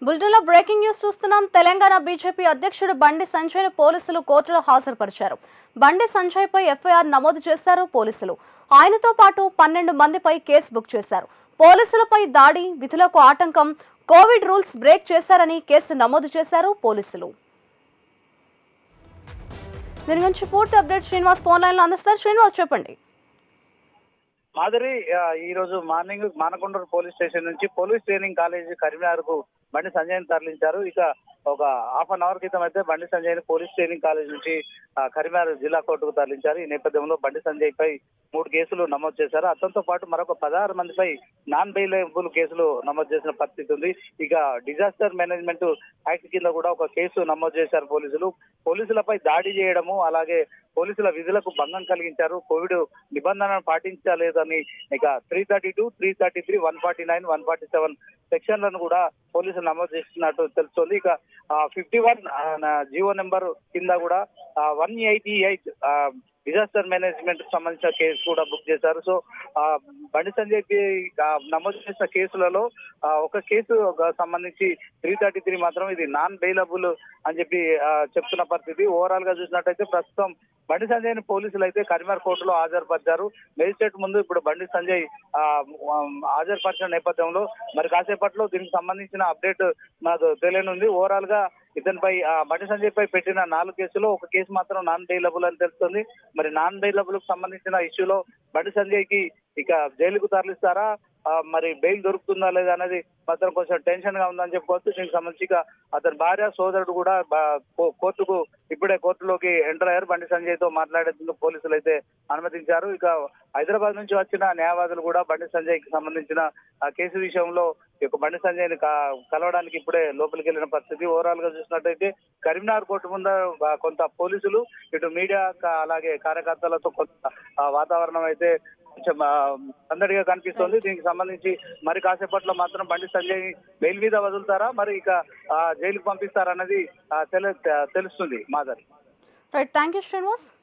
బులెటిన్లో breaking news చూస్తున్నాం. Telangana BJP అధ్యక్షుడు బండి సంజయ్ను పోలీసులు కోర్టులో హాజరుపరిచారు. బండి సంజయ్పై ఎఫ్ఐఆర్ నమోదు చేశారు పోలీసులు. ఆయనతో పాటు 12 మందిపై కేసు బుక్ చేశారు. పోలీసులపై దాడి, విధులకు ఆటంకం, కోవిడ్ రూల్స్ బ్రేక్ చేశారని కేసు నమోదు చేశారు పోలీసులు. దీని గురించి పూర్తి అప్డేట్ శ్రీనివాస్ ఫోన్ లైన్ లో అందిస్తారు. శ్రీనివాస్, చెప్పండి. మాధురి, ఈ రోజు మార్నింగ్ మానకొండూరు పోలీస్ స్టేషన్ నుంచి పోలీస్ ట్రైనింగ్ కాలేజీ కరీంనగర్ కు బండి సంజయ్ని తరలించారు. ఇక ఒక హాఫ్ అన్ అవర్ క్రితం అయితే బండి సంజయ్ని పోలీస్ ట్రైనింగ్ కాలేజ్ నుంచి కరీంనగర్ జిల్లా కోర్టుకు తరలించారు. ఈ నేపథ్యంలో బండి సంజయ్ పై 3 కేసులు నమోదు చేశారు. అతనితో పాటు మరొక 16 మందిపై నాన్ బెయిలబుల్ కేసులు నమోదు చేసిన పరిస్థితి ఉంది. ఇక డిజాస్టర్ మేనేజ్మెంట్ యాక్ట్ కింద కూడా ఒక కేసు నమోదు చేశారు పోలీసులు. పోలీసులపై దాడి చేయడము, అలాగే పోలీసుల విధులకు భంగం కలిగించారు, కోవిడ్ నిబంధనలను పాటించలేదని ఇక 332, 333, 149, 147 సెక్షన్లను కూడా పోలీసులు నమోదు చేస్తున్నట్టు తెలుస్తోంది. ఇక 51 జీవో నెంబర్ కింద కూడా 188 డిజాస్టర్ మేనేజ్మెంట్ కు సంబంధించిన కేసు కూడా బుక్ చేశారు. సో బండి సంజయ్ నమోదు చేసిన కేసులలో ఒక కేసు సంబంధించి 333 మాత్రం ఇది నాన్ బెయిలబుల్ అని చెప్పి చెప్తున్న పరిస్థితి. ఓవరాల్ గా చూసినట్టయితే ప్రస్తుతం బండి సంజయ్ ని పోలీసులు అయితే కరీంనగర్ కోర్టులో హాజరుపరిచారు. మేజిస్ట్రేట్ ముందు ఇప్పుడు బండి సంజయ్ హాజరుపరిచిన నేపథ్యంలో మరి కాసేపట్లో దీనికి సంబంధించిన అప్డేట్ నాకు తెలియనుంది. ఓవరాల్ గా ఇతనిపై బండి సంజయ్ పై పెట్టిన 4 కేసులో ఒక కేసు మాత్రం నాన్ బెయిలబుల్ అని తెలుస్తుంది. మరి నాన్ బెయిలబుల్ కు సంబంధించిన ఇష్యూలో బండి సంజయ్ కి ఇక జైలుకు తరలిస్తారా, మరి బెయిల్ దొరుకుతుందా లేదా అనేది మాత్రం కొంచెం టెన్షన్ గా ఉందని చెప్పుకోవచ్చు. దీనికి సంబంధించి అతని భార్య, సోదరుడు కూడా ఇప్పుడే కోర్టులోకి ఎంటర్ అయ్యారు. బండి సంజయ్ తో మాట్లాడేందుకు పోలీసులు అయితే అనుమతించారు. ఇక హైదరాబాద్ నుంచి వచ్చిన న్యాయవాదులు కూడా బండి సంజయ్ కి సంబంధించిన ఆ కేసు విషయంలో బండి సంజయ్ ని కలవడానికి ఇప్పుడే లోపలికి వెళ్ళిన పరిస్థితి. ఓవరాల్ గా చూసినట్టయితే కరీంనగర్ కోర్టు ముందు కొంత పోలీసులు, ఇటు మీడియా, అలాగే కార్యకర్తలతో కొంత వాతావరణం అయితే కొంచెం సందడిగా కనిపిస్తోంది. దీనికి సంబంధించి మరి కాసేపట్లో మాత్రం బండి సంజయ్ బెయిల్ మీద వదులుతారా, మరి ఇక జైలుకు పంపిస్తారా అన్నది తెలుస్తుంది. Madhavi. Right, thank you Srinivas.